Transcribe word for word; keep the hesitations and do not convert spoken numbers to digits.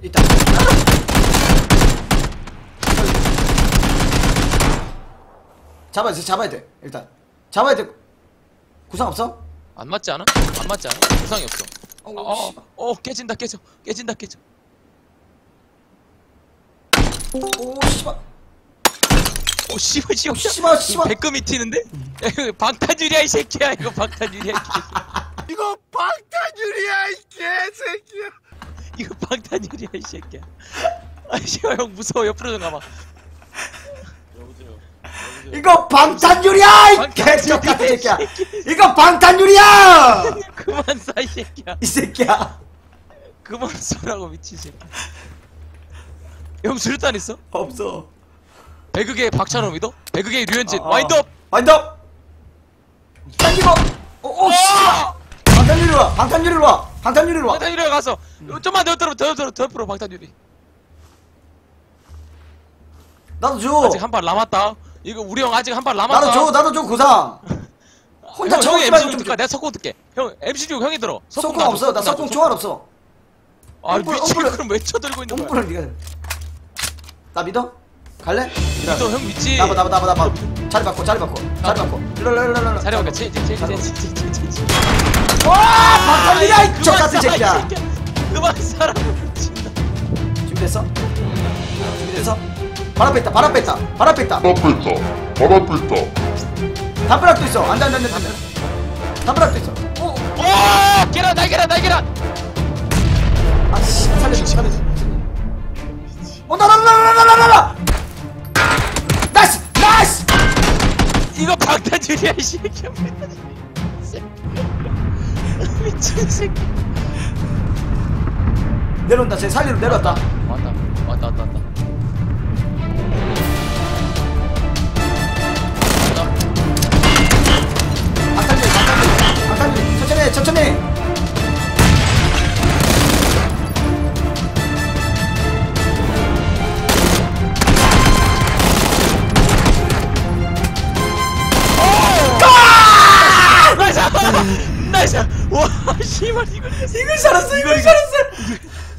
있다. 잡아야 돼, 잡아야 돼. 일단 잡아야 돼. 구상 없어? 안 맞지 않아? 안 맞지 않아? 부상이 없어. 어, 어, 씨발. 어, 어, 깨진다, 깨져. 깨진다, 깨져. 오, 씨발. 오, 씨발, 씨발. 씨발, 씨발. 배꼽이 튀는데? 야, 이거 방탄유리야, 이 새끼야. 이거 방탄유리야, 이 새끼야. 이거 방탄유리야 이 개새끼야. 이거 방탄유리야, 이 새끼야. 아, 씨발, 형 무서워. 옆으로 좀 가봐. 이거 방탄유리야! 이 개쩍 같은 새끼야! 이거 방탄유리야! 그만 쏴, 이 새끼야. 이 새끼야! 그만 쏘라고, 미친 새끼. 형 수류탄 있어? 없어. 배극의 박찬호 믿어? 배극의 류현진. 어, 어. 와인드업! 와인드업! 당기고! 오, 오, 씨! 방탄유리로 와! 방탄유리로 와! 방탄유리로 와! 방탄유리가 가서 좀만 더 옆으로 더 옆으로 더 옆으로 방탄유리. 나도 줘! 아직 한 발 남았다. 이거 우리 형 아직 한 발 남았다. 나도 줘! 나도 줘, 구상! 혼자 형, 처음 형이 말고 엠시육 좀 들까? 내가 석공 들게. 형 엠시육 형이 들어. 석공 놔줘, 없어. 나 놔줘, 석공 총알 없어. 아 엄불, 미친 엄불. 그럼 왜 쳐들고 있는 거야? 똥불을 니가. 나 믿어? 갈래? 믿어 형 믿지. 나봐, 나봐, 나봐, 나봐. 자리 바꿔, 자리 바꿔. 자리 바꿔. 일로, 일로, 일로, 일로. 자리 바꿔. 체인지 체인지 체인지 체인지 체인지. 와! 방탄유리야! 이 쩍 같은 새끼야! 그만 살아. 미친다. 준비됐어? 준비됐어? 발 앞에 있다, 발 앞에 있다, 발 앞에 있다. 발 앞에 있다. 발 앞에 있다. 담벼락도 있어. 앉아, 앉아, 앉아, 앉아. 담벼락도 있어. 오! 오! 계란 날계란 날계란. 아씨, 살려줘, 살려줘. 어, 나, 나, 나, 나, 나, 나, 나, 나! 나이스! 나이스! 이거 방탄유리야 이 새끼야. 미친 새끼. 내려온다, 쟤 살리러 내려왔다. 왔다 왔다 왔다 왔다. 방탄유리, 방탄유리, 방탄유리. 천천히 해, 천천히 해. 나이스! 나이스! 와, 씨발, 이걸, 이걸 살았어, 이걸 살았어.